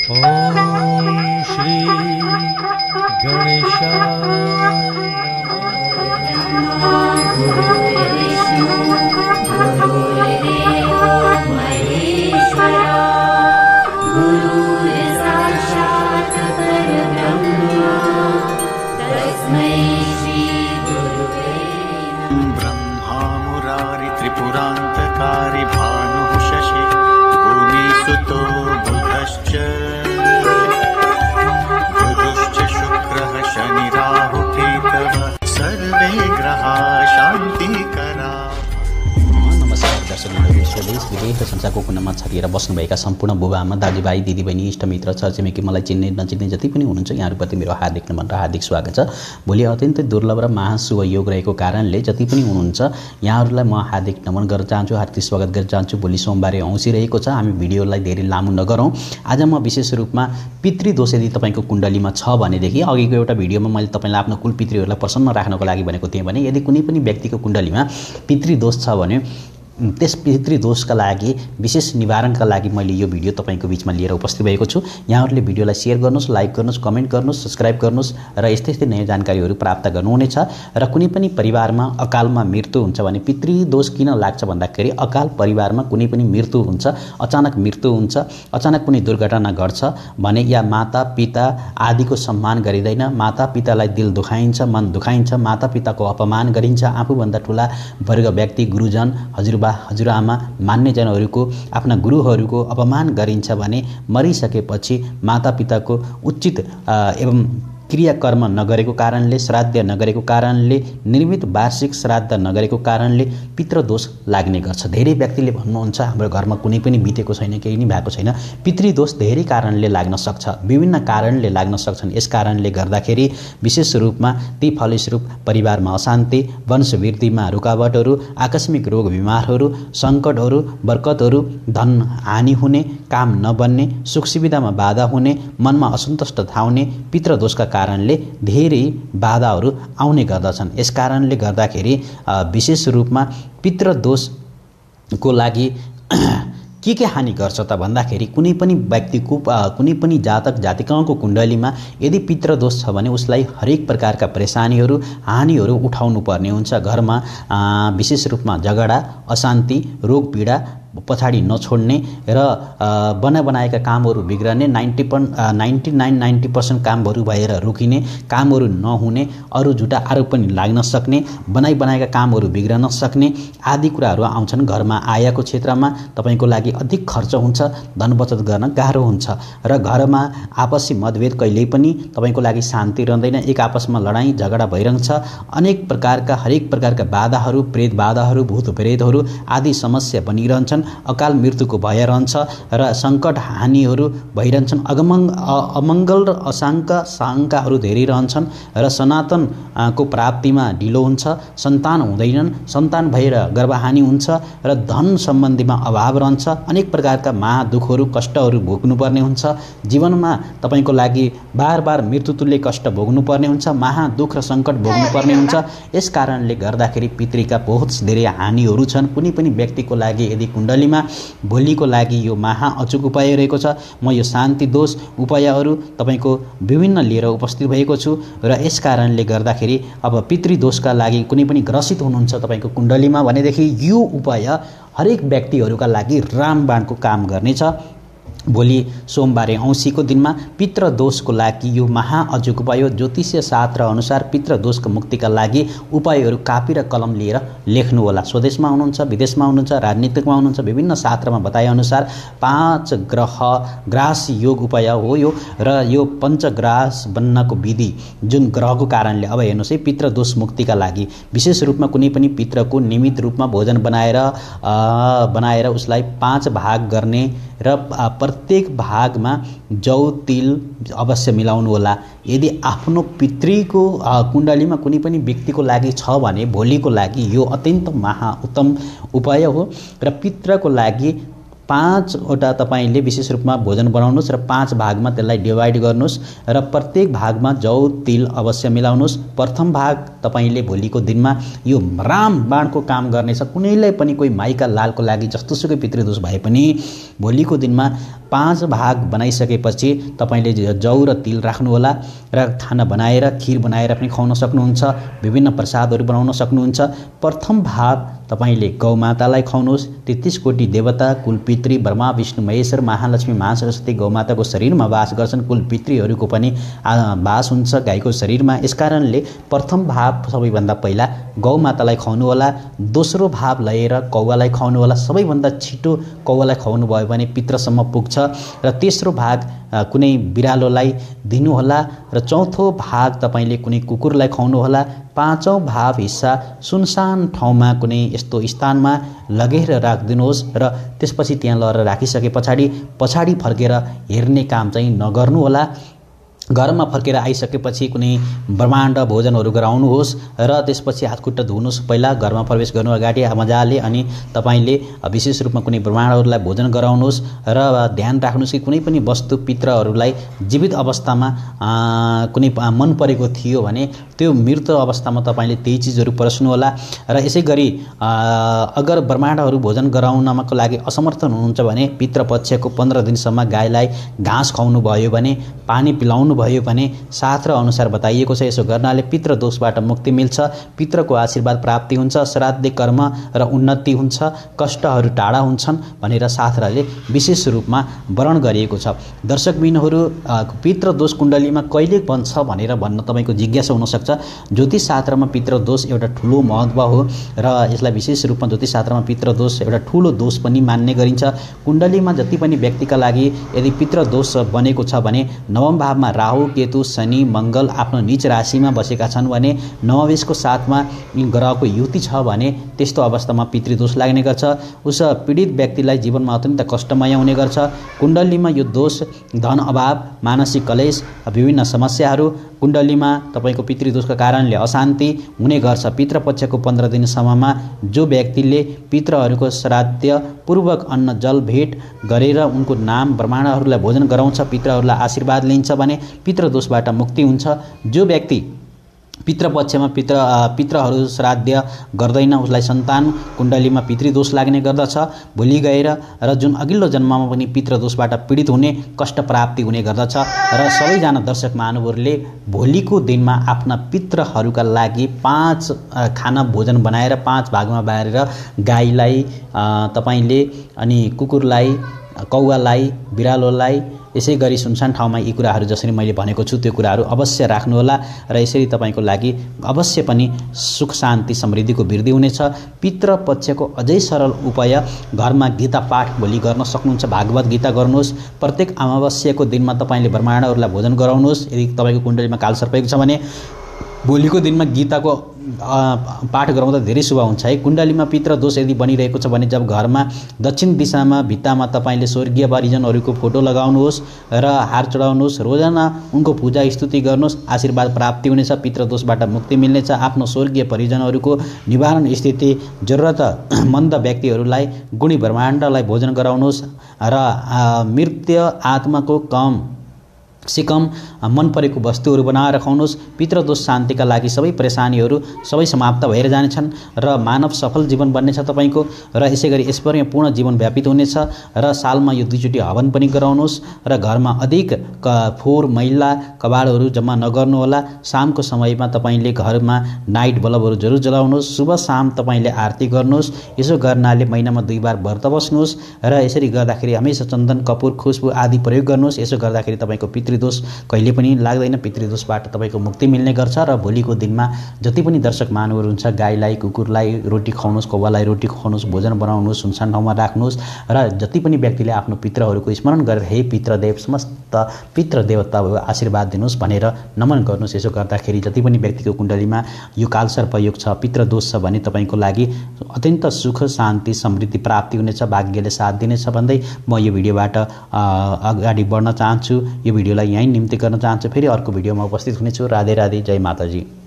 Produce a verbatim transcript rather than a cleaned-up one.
ओम श्री गणेशाय ब्रह्मा मुरारि त्रिपुरान्तकारी भानुः शशि भूमिसुतो बुधश्च बुधश्च शुक्रः शनि राहु केतवः सर्वे ग्रहाः शान्तिकरा। नमस्कार दर्शक मण्डली, स्वदेश विदेश र संसारको कुनामा छरिएर बस्नुभएका सम्पूर्ण बुबाआमा, दाजुभाइ, दिदीबहिनी, इष्टमित्र, छरछिमेकी, मलाई चिन्ने नचिन्ने जति पनि हुनुहुन्छ यहाँहरूप्रति मेरो हार्दिक नमन र हार्दिक स्वागत छ। भोलि अत्यन्तै दुर्लभ र महाशुभ योग रहेको कारणले जति पनि हुनुहुन्छ यहाँहरूलाई म हार्दिक नमन गर्न चाहन्छु, हार्दिक स्वागत गर्न चाहन्छु। भोलि सोमबारे औँसी रहेको छ, हामी भिडियोलाई धेरै लामो नगरौँ। आज म विशेष रूपमा पितृदोष यदि तपाईँको कुण्डलीमा छ भनेदेखि, अघिको एउटा भिडियोमा मैले तपाईँलाई आफ्नो कुल पितृहरूलाई प्रसन्न राख्नको लागि भनेको थिएँ भने यदि कुनै पनि व्यक्तिको कुण्डलीमा पितृदोष छ भने त्यस पितृदोषका लागि विशेष निवारणका लागि मैले यो भिडियो तपाईँको बिचमा लिएर उपस्थित भएको छु। यहाँहरूले भिडियोलाई सेयर गर्नुहोस्, लाइक गर्नुहोस्, कमेन्ट गर्नुहोस्, सब्सक्राइब गर्नुहोस् र यस्तै यस्तै नयाँ जानकारीहरू प्राप्त गर्नुहुनेछ। र कुनै पनि परिवारमा अकालमा मृत्यु हुन्छ भने पितृदोष किन लाग्छ भन्दाखेरि अकाल परिवारमा कुनै पनि मृत्यु हुन्छ, अचानक मृत्यु हुन्छ, अचानक कुनै दुर्घटना घट्छ भने या माता पिता आदिको सम्मान गरिँदैन, माता पितालाई दिल दुखाइन्छ, मन दुखाइन्छ, माता पिताको अपमान गरिन्छ, आफूभन्दा ठुला वर्ग व्यक्ति, गुरुजन, हजुरबा हजुरआमा मान्यजनहरूको आफ्ना गुरुहरूको अपमान गरिन्छ भने मरिसकेपछि मातापिताको उचित एवं क्रियाकर्म नगरेको कारणले, श्राद्ध नगरेको कारणले, निर्मित वार्षिक श्राद्ध नगरेको कारणले पितृदोष लाग्ने गर्छ। धेरै व्यक्तिले भन्नुहुन्छ हाम्रो घरमा कुनै पनि बितेको छैन, केही नै भएको छैन। पितृदोष धेरै कारणले लाग्न सक्छ, विभिन्न कारणले लाग्न सक्छन्। यस कारणले गर्दाखेरि विशेष रूपमा ती फलस्वरूप परिवारमा अशान्ति, वंशवृद्धिमा रुकावटहरू, आकस्मिक रोग बिमारहरू, सङ्कटहरू, बरकतहरू, धन हानि हुने, काम नबन्ने, सुख सुविधामा बाधा हुने, मनमा असन्तुष्ट थाउने पितृदोषका कारणले धेरै बाधाहरू आउने गर्दछन्। यस कारणले गर्दाखेरि विशेष रूपमा पितृदोषको लागि के के हानि गर्छ त भन्दाखेरि कुनै पनि व्यक्तिको कुनै पनि जातक जातिकाको कुण्डलीमा यदि पितृदोष छ भने उसलाई हरेक प्रकारका परेशानीहरू, हानिहरू उठाउनु पर्ने हुन्छ। घरमा विशेष रूपमा झगडा, अशान्ति, रोग पीडा पछाडि नछोड्ने र बना बनाएका कामहरू बिग्रने, नाइन्टी पन नाइन्टी नाइन नाइन्टी पर्सेन्ट कामहरू भएर रोकिने, कामहरू नहुने, अरू झुटा आरोप पनि लाग्न सक्ने, बनाइ बनाएका कामहरू बिग्रन सक्ने आदि कुराहरू आउँछन्। घरमा आयको क्षेत्रमा तपाईँको लागि अधिक खर्च हुन्छ, धन बचत गर्न गाह्रो हुन्छ र घरमा आपसी मतभेद कहिल्यै पनि तपाईँको लागि शान्ति रहँदैन, एक आपसमा लडाईँ झगडा भइरहन्छ। अनेक प्रकारका हरेक प्रकारका बाधाहरू, प्रेत बाधाहरू, भूत प्रेतहरू आदि समस्या बनिरहन्छन्। अकाल मृत्युको भय रहन्छ र सङ्कट हानिहरू भइरहन्छन्। अगमङ अमङ्गल र अशाङ्का शङ्काहरू धेरै रहन्छन् र सनातनको प्राप्तिमा ढिलो हुन्छ, सन्तान हुँदैनन्, सन्तान भएर गर्भहानि हुन्छ र धन सम्बन्धीमा अभाव रहन्छ। अनेक प्रकारका महादुखहरू, कष्टहरू भोग्नुपर्ने हुन्छ। जीवनमा तपाईँको लागि बार बार मृत्युतुल्य कष्ट भोग्नुपर्ने हुन्छ, महादुख र सङ्कट भोग्नुपर्ने हुन्छ। यस कारणले गर्दाखेरि पितृका बहुत धेरै हानिहरू छन्। कुनै पनि व्यक्तिको लागि यदि कुण्डलीमा भोलिको लागि यो महा अचुक उपाय रहेको छ, म यो शान्ति दोष उपायहरू तपाईँको विभिन्न लिएर उपस्थित भएको छु र यस कारणले गर्दाखेरि अब पितृदोषका लागि कुनै पनि ग्रसित हुनुहुन्छ तपाईँको कुण्डलीमा भनेदेखि यो उपाय हरेक व्यक्तिहरूका लागि रामबाणको काम गर्नेछ। भोलि सोमबारे औँसीको दिनमा पितृदोषको लागि यो महा अचुक उपाय ज्योतिषीय शास्त्र अनुसार पितृदोषको मुक्तिका लागि उपायहरू कापी र कलम लिएर लेख्नु होला। स्वदेशमा हुनुहुन्छ, विदेशमा हुनुहुन्छ, राजनीतिकमा हुनुहुन्छ, विभिन्न शास्त्रमा बताएअनुसार पाँच ग्रह ग्रास योग उपाय हो यो र यो पञ्चग्रास बन्नको विधि जुन ग्रहको कारणले अब हेर्नुहोस् है पितृदोष मुक्तिका लागि विशेष रूपमा कुनै पनि पितृको निमित्त रूपमा भोजन बनाएर बनाएर उसलाई पाँच भाग गर्ने र प्रत्येक भागमा जौ तिल अवश्य मिलाउनु होला। यदि आफ्नो पितृको कुण्डलीमा कुनै पनि व्यक्तिको लागि छ भने भोलिको लागि यो अत्यन्त महा उत्तम उपाय हो र पितृको लागि पाँचवटा तपाईँले विशेष रूपमा भोजन बनाउनुहोस् र पाँच भागमा त्यसलाई डिभाइड गर्नुहोस् र प्रत्येक भागमा जौ तिल अवश्य मिलाउनुहोस्। प्रथम भाग तपाईँले भोलिको दिनमा यो रामबाणको काम गर्नेछ। कुनैलाई पनि कोही माइका लालको लागि जस्तोसुकै पितृदोष भए पनि भोलिको दिनमा पाँच भाग बनाइसकेपछि तपाईँले जौ र तिल राख्नुहोला र खाना बनाएर खिर बनाएर पनि खुवाउन सक्नुहुन्छ। विभिन्न प्रसादहरू बनाउन सक्नुहुन्छ। प्रथम भाग तपाईँले गौमातालाई खुवाउनुहोस्। तेत्तीस कोटी देवता, कुलपितृ, ब्रह्मा, विष्णु, महेश्वर, महालक्ष्मी, महासरस्वती गौमाताको शरीरमा वास गर्छन्। कुलपितृहरूको पनि वास हुन्छ गाईको शरीरमा। यसकारणले प्रथम भाव सबैभन्दा पहिला गौमातालाई खुवाउनु होला। दोस्रो भाव लिएर कौवालाई खुवाउनु होला। सबैभन्दा छिटो कौवालाई खुवाउनु भयो भने पित्रसम्म पुग्छ। र तेस्रो भाग कुनै बिरालोलाई दिनुहोला र चौथो भाग तपाईँले कुनै कुकुरलाई खुवाउनु होला। पाँचौँ भाव हिस्सा सुनसान ठाउँमा कुनै यस्तो स्थानमा लगेर राखिदिनुहोस् र त्यसपछि त्यहाँ लगेर राखिसके पछाडि पछाडि फर्केर हेर्ने काम चाहिँ नगर्नुहोला। घरमा फर्केर आइसकेपछि कुनै ब्रह्माण्ड भोजनहरू गराउनुहोस् र त्यसपछि हातखुट्टा धुनुहोस्। पहिला घरमा प्रवेश गर्नु अगाडि मजाले अनि तपाईँले विशेष रूपमा कुनै ब्रह्माण्डहरूलाई भोजन गराउनुहोस् र ध्यान राख्नुहोस् कि कुनै पनि वस्तु पितृहरूलाई जीवित अवस्थामा कुनै मन परेको थियो भने त्यो मृत अवस्थामा तपाईँले त्यही चिजहरू परस्नु होला। र यसै गरी अगर ब्रह्माण्डहरू भोजन गराउनको लागि असमर्थ हुनुहुन्छ भने पितृपक्षको पन्ध्र दिनसम्म गाईलाई घाँस खुवाउनु भयो भने, पानी पिलाउनु भयो भने शास्त्र अनुसार बताइएको छ। यसो गर्नाले पितृदोषबाट मुक्ति मिल्छ, पितृको आशीर्वाद प्राप्ति हुन्छ, श्राद्ध कर्म र उन्नति हुन्छ, कष्टहरू टाढा हुन्छन् भनेर शास्त्रले विशेष रूपमा वर्णन गरिएको छ। दर्शकबिनहरू, पितृदोष कुण्डलीमा कहिले बन्छ भनेर भन्न तपाईँको जिज्ञासा हुनसक्छ। ज्योतिष शास्त्रमा पितृदोष एउटा ठुलो महत्त्व हो र यसलाई विशेष रूपमा ज्योतिष शास्त्रमा पितृदोष एउटा ठुलो दोष पनि मान्ने गरिन्छ। कुण्डलीमा जति पनि व्यक्तिका लागि यदि पितृदोष बनेको छ भने नवम भावमा राहु, केतु, शनि, मङ्गल आफ्नो नीच राशिमा बसेका छन् भने नवमेशको साथमा ग्रहको युति छ भने त्यस्तो अवस्थामा पितृदोष लाग्ने गर्छ। उस पीडित व्यक्तिलाई जीवनमा अत्यन्त कष्टमय हुने गर्छ। कुण्डलीमा यो दोष, धन अभाव, मानसिक कलेश, विभिन्न समस्याहरू, कुण्डलीमा तपाईँको पितृदोषका कारणले अशान्ति हुने गर्छ। पितृपक्षको पन्ध्र दिनसम्ममा जो व्यक्तिले पितृहरूको श्राद्ध पूर्वक अन्न जल भेट गरेर उनको नाम ब्राह्मणहरूलाई भोजन गराउँछ, पितृहरूलाई आशीर्वाद लिन्छ भने पितृदोषबाट मुक्ति हुन्छ। जो व्यक्ति पितृपक्षमा पितृ पितृहरू श्राद्ध गर्दैन उसलाई सन्तान कुण्डलीमा पितृदोष लाग्ने गर्दछ। भोलि गएर र जुन अघिल्लो जन्ममा पनि पितृदोषबाट पीडित हुने, कष्ट प्राप्ति हुने गर्दछ। र सबैजना दर्शक महानुभावहरूले भोलिको दिनमा आफ्ना पितृहरूका लागि पाँच खाना भोजन बनाएर पाँच भागमा बाँडेर गाईलाई तपाईँले अनि कुकुरलाई, कौवालाई, बिरालोलाई, यसै गरी सुनसान ठाउँमा यी कुराहरू जसरी मैले भनेको छु त्यो कुराहरू अवश्य राख्नुहोला र यसरी तपाईँको लागि अवश्य पनि सुख शान्ति समृद्धिको वृद्धि हुनेछ। पितृपक्षको अझै सरल उपाय घरमा गीता पाठ भोलि गर्न सक्नुहुन्छ। भागवत गीता गर्नुहोस्। प्रत्येक अमावस्याको दिनमा तपाईँले ब्राह्मणहरूलाई भोजन गराउनुहोस्। यदि तपाईँको कुण्डलीमा कालसर्प छ भने भोलिको दिनमा गीताको पाठ गराउँदा धेरै शुभ हुन्छ है। कुण्डलीमा पितृदोष यदि बनिरहेको छ भने जब घरमा दक्षिण दिशामा भित्तामा तपाईँले स्वर्गीय परिजनहरूको फोटो लगाउनुहोस् र हार चढाउनुहोस्। रोजाना उनको पूजा स्तुति गर्नुहोस्। आशीर्वाद प्राप्ति हुनेछ, पितृदोषबाट मुक्ति मिल्नेछ। आफ्नो स्वर्गीय परिजनहरूको निवारण स्थिति जरुरतमन्द व्यक्तिहरूलाई गुणी ब्रह्माण्डलाई भोजन गराउनुहोस् र मृत्यु आत्माको कम सिकम मन परेको वस्तुहरू बनाएर खुवाउनुहोस्। पितृदोष शान्तिका लागि सबै परेशानीहरू सबै समाप्त भएर जानेछन् र मानव सफल जीवन बन्नेछ तपाईँको। र यसै गरी ऐश्वर्य पूर्ण जीवन व्यापित हुनेछ। र सालमा यो दुईचोटि हवन पनि गराउनुहोस् र घरमा अधिक क फोहोर मैला कबाडहरू जम्मा नगर्नुहोला। शामको समयमा तपाईँले घरमा नाइट बल्बहरू जरुर जलाउनुहोस्। शुभ शाम तपाईँले आरती गर्नुहोस्। यसो गर्नाले महिनामा दुई बार व्रत बस्नुहोस् र यसरी गर्दाखेरि हमेसा चन्दन, कपुर, खुशबु आदि प्रयोग गर्नुहोस्। यसो गर्दाखेरि तपाईँको पितृदोष कहिले पनि लाग्दैन। पितृदोषबाट तपाईँको मुक्ति मिल्ने गर्छ। र भोलिको दिनमा जति पनि दर्शक महानुभावहरू हुन्छ गाईलाई, कुकुरलाई रोटी खुवाउनुहोस्, कौवालाई रोटी खुवाउनुहोस्, भोजन बनाउनुहोस्, सुनसान ठाउँमा राख्नुहोस् र जति पनि व्यक्तिले आफ्नो पितृहरूको स्मरण गरेर हे पितृदेव समस्त पितृदेवता आशीर्वाद दिनुहोस् भनेर नमन गर्नुहोस्। यसो गर्दाखेरि जति पनि व्यक्तिको कुण्डलीमा यो कालसर्प योग छ, पितृदोष छ भने तपाईँको लागि अत्यन्त सुख शान्ति समृद्धि प्राप्ति हुनेछ, भाग्यले साथ दिनेछ भन्दै म यो भिडियोबाट अगाडि बढ्न चाहन्छु। यो भिडियोलाई यहीँ निम्ति गर्न चाहन्छु। फेरि अर्को भिडियोमा उपस्थित हुनेछु। राधे राधे, जय माताजी।